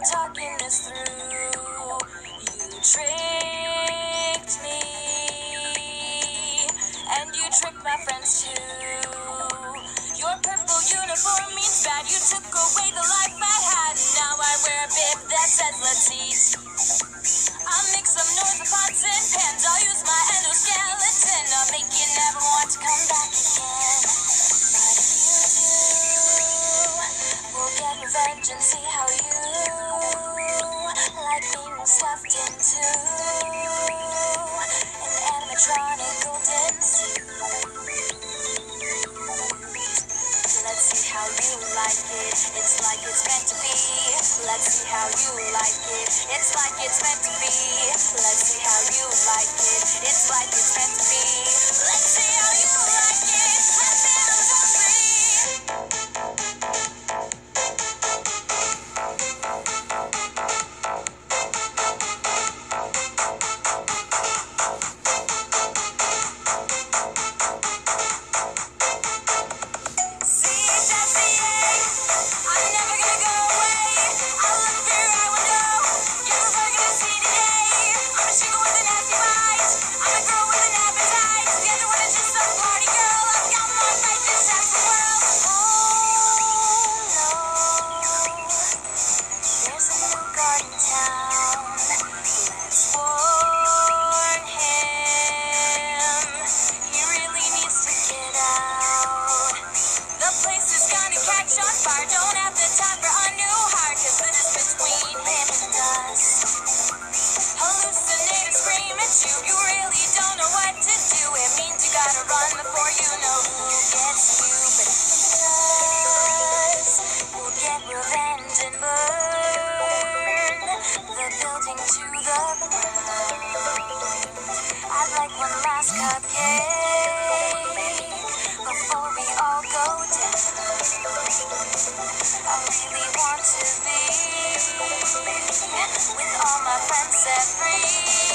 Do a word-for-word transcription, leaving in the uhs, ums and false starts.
talking this through. You tricked me, and you tricked my friends too. Your purple uniform means bad. You took away the life I had, and now I wear a bib that says let's eat. I'll mix some north of pots and pans. I'll use my endoskeleton. I'll make you never want to come back again. But if you do, we'll get revenge and see how you like being stuffed into an animatronic golden suit. Let's see how you like it. It's like it's meant to be. Let's see how you like it. It's like it's meant to be. Let's see how you like it. It's like it's meant to be. Let's see how you like it. My phantom's with all my friends set free.